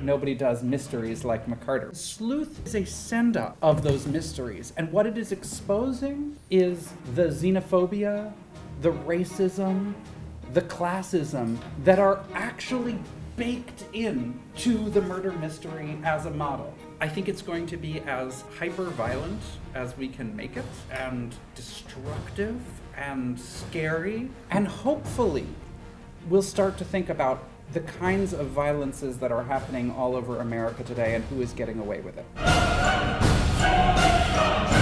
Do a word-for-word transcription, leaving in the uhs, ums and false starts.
nobody does mysteries like McCarter. Sleuth is a send-up of those mysteries, and what it is exposing is the xenophobia, the racism, the classism that are actually baked in to the murder mystery as a model. I think it's going to be as hyper-violent as we can make it, and destructive and scary, and hopefully we'll start to think about the kinds of violences that are happening all over America today and who is getting away with it.